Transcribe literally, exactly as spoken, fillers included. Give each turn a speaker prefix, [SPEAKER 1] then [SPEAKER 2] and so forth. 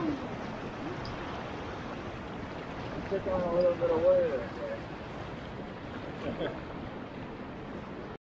[SPEAKER 1] Took on a little bit of wear there.